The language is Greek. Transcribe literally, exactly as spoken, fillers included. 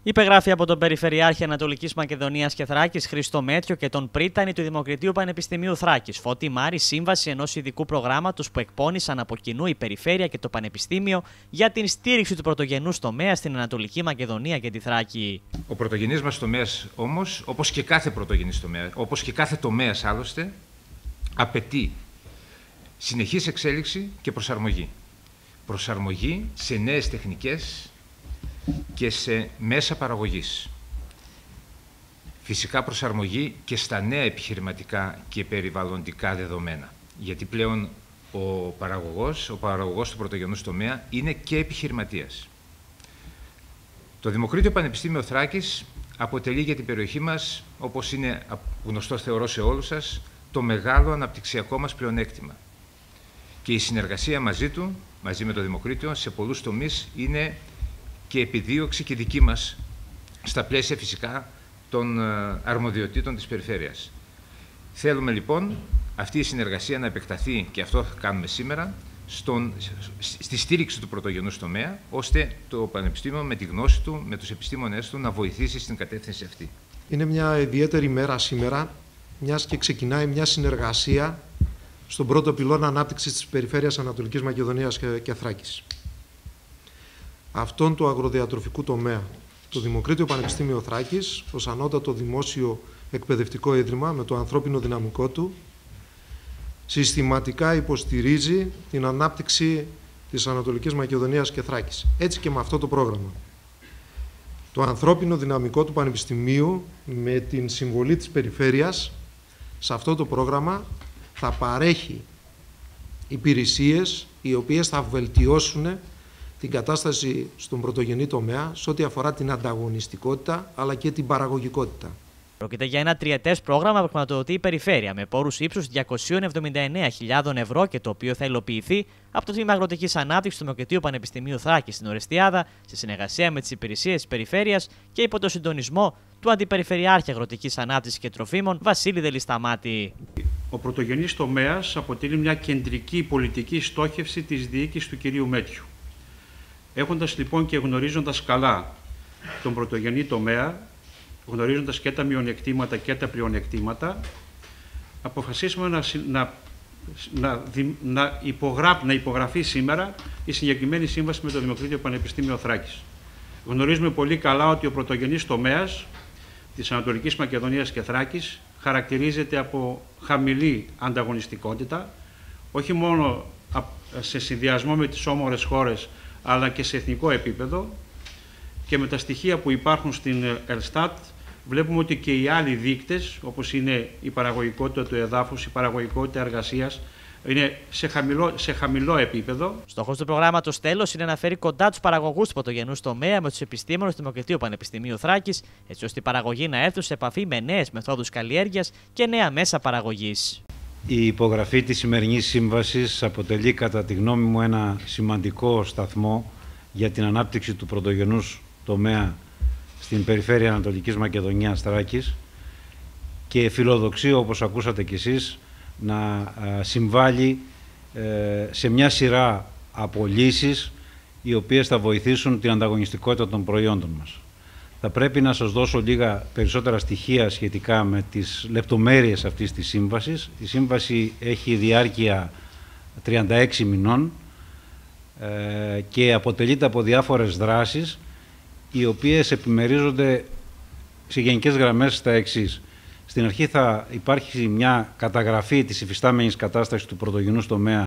Υπεγράφει από τον Περιφερειάρχη Ανατολικής Μακεδονίας και Θράκης Χρήστο Μέτριο και τον πρίτανη του Δημοκρατίου Πανεπιστημίου Θράκης Φώτη Μάρη σύμβαση ενός ειδικού προγράμματος που εκπώνησαν από κοινού η Περιφέρεια και το Πανεπιστήμιο για την στήριξη του πρωτογενούς τομέα στην Ανατολική Μακεδονία και τη Θράκη. Ο πρωτογενής μας τομέας όμως, όπως και κάθε πρωτογενής τομέα, όπως και κάθε τομέας άλλωστε, απαιτεί συνεχής εξέλιξη και προσαρμογή. Προσαρμογή σε νέες τεχνικές και σε μέσα παραγωγής. Φυσικά προσαρμογή και στα νέα επιχειρηματικά και περιβαλλοντικά δεδομένα. Γιατί πλέον ο παραγωγός, ο παραγωγός του πρωτογενούς τομέα είναι και επιχειρηματίας. Το Δημοκρίτιο Πανεπιστήμιο Θράκης αποτελεί για την περιοχή μας, όπως είναι γνωστό θεωρώ σε όλους σας, το μεγάλο αναπτυξιακό μας πλεονέκτημα. Και η συνεργασία μαζί του, μαζί με το Δημοκρίτιο, σε πολλούς τομείς είναι και επιδίωξη και δική μας, στα πλαίσια φυσικά των αρμοδιοτήτων της περιφέρειας. Θέλουμε λοιπόν αυτή η συνεργασία να επεκταθεί, και αυτό θα κάνουμε σήμερα, στον, στη στήριξη του πρωτογενούς τομέα, ώστε το Πανεπιστήμιο με τη γνώση του, με τους επιστήμονες του, να βοηθήσει στην κατεύθυνση αυτή. Είναι μια ιδιαίτερη μέρα σήμερα, μιας και ξεκινάει μια συνεργασία στον πρώτο πυλώνα ανάπτυξης της Περιφέρειας Ανατολικής Μακεδονίας και, και Θράκης. Αυτόν του αγροδιατροφικού τομέα, το Δημοκρίτιο Πανεπιστήμιο Θράκης, ως ανώτατο δημόσιο εκπαιδευτικό ίδρυμα με το ανθρώπινο δυναμικό του, συστηματικά υποστηρίζει την ανάπτυξη της Ανατολικής Μακεδονίας και Θράκης. Έτσι και με αυτό το πρόγραμμα. Το ανθρώπινο δυναμικό του Πανεπιστημίου, με την συμβολή της Περιφέρειας, σε αυτό το πρόγραμμα θα παρέχει υπηρεσίες οι οποίες θα βελτιώσουν την κατάσταση στον πρωτογενή τομέα σε ό,τι αφορά την ανταγωνιστικότητα αλλά και την παραγωγικότητα. Πρόκειται για ένα τριετές πρόγραμμα που χρηματοδοτεί η Περιφέρεια με πόρους ύψους διακόσιες εβδομήντα εννέα χιλιάδες ευρώ και το οποίο θα υλοποιηθεί από το Τμήμα Αγροτικής Ανάπτυξης του Δημοκρατίου Πανεπιστημίου Θράκης στην Ορεστιάδα, σε συνεργασία με τις υπηρεσίες της Περιφέρειας και υπό το συντονισμό του Αντιπεριφερειάρχη Αγροτικής Ανάπτυξης και Τροφίμων Βασίλη Δελισταμάτη. Ο πρωτογενής τομέας αποτελεί μια κεντρική πολιτική στόχευση της διοίκησης του κυρίου Μέτριου. Έχοντας λοιπόν και γνωρίζοντας καλά τον πρωτογενή τομέα, γνωρίζοντας και τα μειονεκτήματα και τα πλεονεκτήματα, αποφασίσαμε να, να, να, να, υπογρά, να υπογραφεί σήμερα η συγκεκριμένη σύμβαση με το Δημοκρίτιο Πανεπιστήμιο Θράκης. Γνωρίζουμε πολύ καλά ότι ο πρωτογενής τομέας της Ανατολικής Μακεδονίας και Θράκης χαρακτηρίζεται από χαμηλή ανταγωνιστικότητα, όχι μόνο σε συνδυασμό με τις όμορες χώρες, αλλά και σε εθνικό επίπεδο, και με τα στοιχεία που υπάρχουν στην Ελστάτ βλέπουμε ότι και οι άλλοι δείκτες, όπως είναι η παραγωγικότητα του εδάφους, η παραγωγικότητα εργασίας, είναι σε χαμηλό, σε χαμηλό επίπεδο. Στόχος του προγράμματος τέλος είναι να φέρει κοντά τους παραγωγούς του πρωτογενούς τομέα με τους επιστήμονες του Δημοκρατίου Πανεπιστημίου Θράκης, έτσι ώστε οι παραγωγοί να έρθουν σε επαφή με νέες μεθόδους καλλιέργειας και νέα μέσα παραγωγής. Η υπογραφή της σημερινής σύμβασης αποτελεί κατά τη γνώμη μου ένα σημαντικό σταθμό για την ανάπτυξη του πρωτογενούς τομέα στην Περιφέρεια Ανατολικής Μακεδονίας Θράκης και φιλοδοξεί, όπως ακούσατε κι εσείς, να συμβάλλει σε μια σειρά από λύσεις οι οποίες θα βοηθήσουν την ανταγωνιστικότητα των προϊόντων μας. Θα πρέπει να σας δώσω λίγα περισσότερα στοιχεία σχετικά με τις λεπτομέρειες αυτής της σύμβασης. Η σύμβαση έχει διάρκεια τριάντα έξι μηνών και αποτελείται από διάφορες δράσεις οι οποίες επιμερίζονται σε γενικές γραμμές στα εξής. Στην αρχή θα υπάρχει μια καταγραφή της υφιστάμενης κατάστασης του πρωτογενούς τομέα